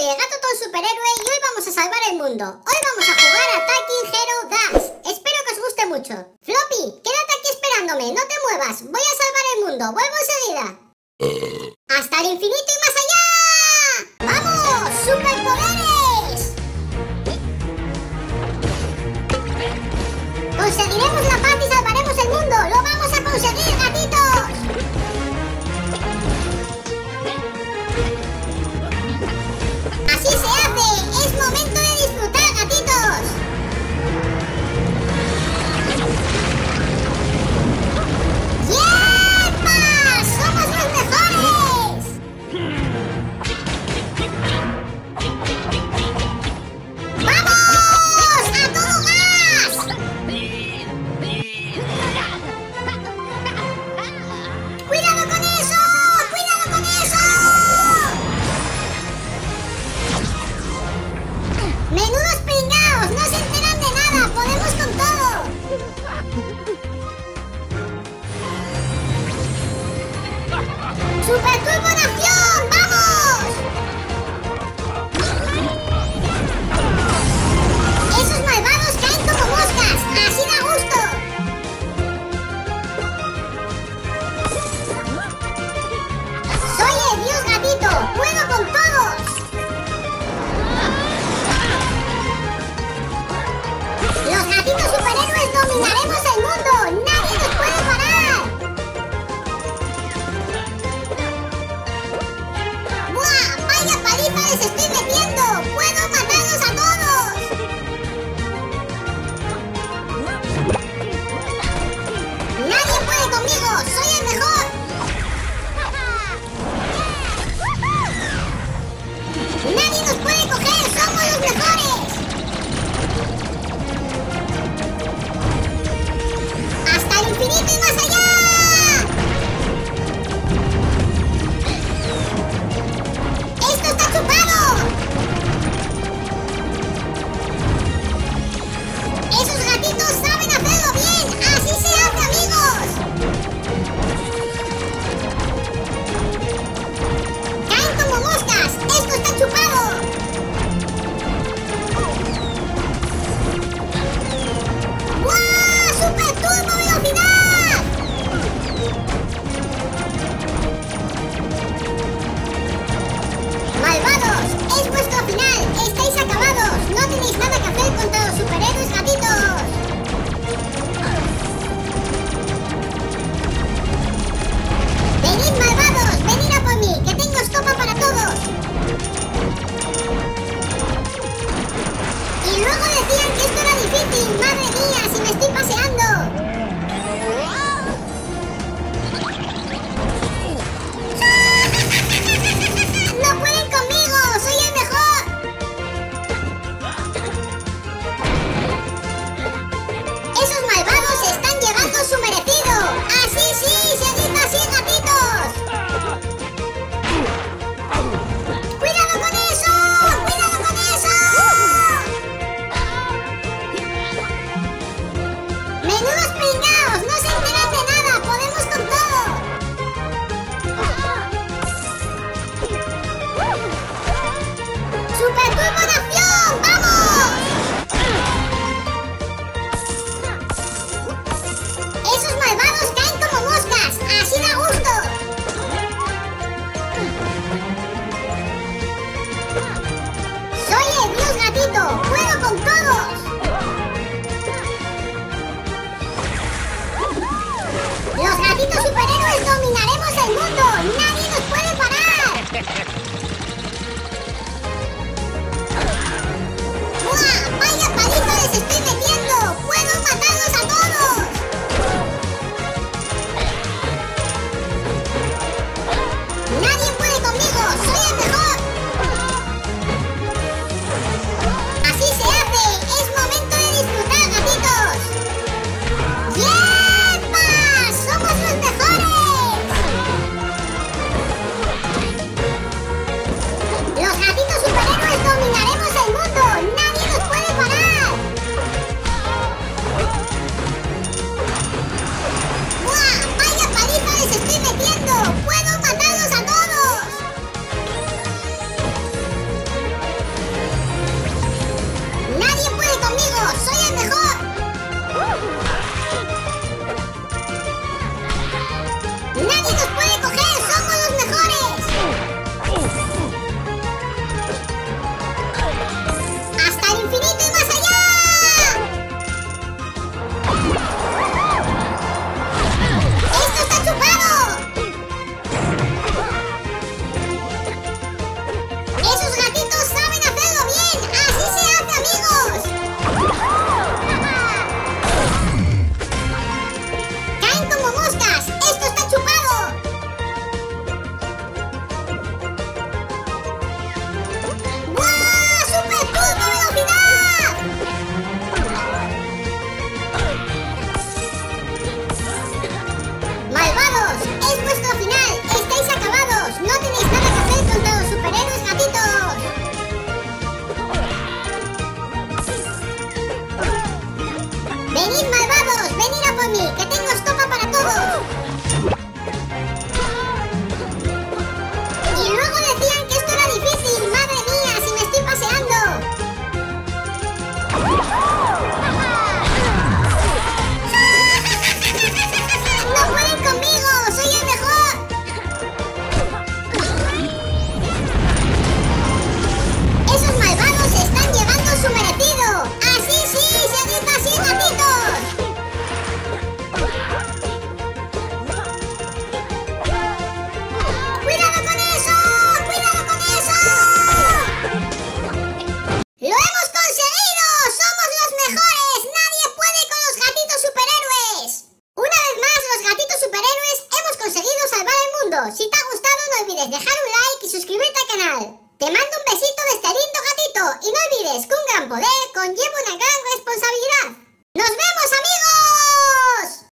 soy el gato Tom Superhéroe y hoy vamos a salvar el mundo. Hoy vamos a jugar a Attacking Hero Dash. Espero que os guste mucho. Floppy, quédate aquí esperándome, no te muevas. Voy a salvar el mundo, vuelvo enseguida. ¡Hasta el infinito y más allá! ¡Vamos! ¡Superpoderes! Conseguiremos la paz y salvaremos el mundo. ¡Lo vamos a conseguir, gatitos! ¡Así se hace! ¡Es momento de disfrutar, gatitos! ¡Yepa! ¡Somos los mejores! ¡Vamos! ¡A todo gas! ¡Cuidado con eso! ¡Cuidado con eso! ¡Menudos pringaos! ¡No se enteran de nada! ¡Podemos con todo! ¡Super Turbo Nación! ¡Vamos! ¡Esos malvados caen como moscas! ¡Así da gusto! ¡Soy el dios gatito! ¡Puedo con todos! ¡Los gatitos superhéroes dominaremos el mundo! ¡Nadie nos puede parar! ¡Buah! ¡Vaya paliza les estoy metiendo! ¡Puedo matarlos a todos! ¡Nadie puede conmigo! ¡Soy el mejor! ¡Nadie nos puede coger! ¡Somos los mejores! ¡Hasta el infinito y más allá! ¡Esto está chupado! ¡Esos gatitos saben hacerlo bien! ¡Así se hace, amigos! ¡Caen como moscas! ¡Esto está chupado! ¡Wow! ¡Super turbo velocidad! ¡Malvados! ¡Es vuestro final! ¡Estáis acabados! ¡No tenéis nada que hacer contra los superhéroes gatitos! ¡Venid, malvados! ¡Venid a por mí! ¡Que tengo estopa para todos! Y luego decían que esto era difícil. ¡Madre mía! ¡Si me estoy paseando! ¡No pueden conmigo! ¡Soy el mejor! ¡Esos malvados se están llevando su merecido! ¡Así sí! ¡Seguid así, gatitos! ¡Cuidado con eso! ¡Cuidado con eso! ¡Menudos pringaos! ¡No se enteran de nada! ¡Podemos con todo! ¡Super Turbo Nación! ¡Vamos! ¡Esos malvados caen como moscas! ¡Así da gusto! ¡Soy el dios gatito! ¡Puedo con todos! ¡Los gatitos superhéroes dominaremos el mundo! ¡Nadie nos puede parar! ¡Buah! ¡Vaya paliza les estoy metiendo! ¡Puedo matarlos a todos! ¡Nadie puede conmigo! ¡Soy el mejor! ¡Así se hace! ¡Es momento de disfrutar, gatitos! ¡Yepa! ¡Somos los mejores! ¡Esos gatitos saben hacerlo bien! ¡Así se hace, amigos! ¡Caen como moscas! ¡Esto está chupado! ¡Buah! ¡Super pulpo velocidad! ¡Malvados! ¡Es vuestro final! ¡Estáis acabados! ¡No tenéis nada que hacer contra los superhéroes gatitos! ¡Venid, malvados! ¡Venid a por mí! ¡Que tengo estopa para todos! Y luego decían que esto era difícil. ¡Madre mía! ¡Si me estoy paseando! ¡No pueden conmigo! ¡Soy el mejor! ¡Esos malvados están llevando su merecido! ¡Así sí! ¡Seguid así, gatitos! ¡Cuidado con eso! ¡Cuidado con eso! ¡Lo hemos conseguido! ¡Somos los mejores! ¡Nadie puede con los gatitos superhéroes! Una vez más, los gatitos superhéroes hemos conseguido salvar el mundo. Si te ha gustado, no olvides dejar un like y suscribirte al canal. Te mando un besito de este lindo gatito y no olvides que un gran poder conlleva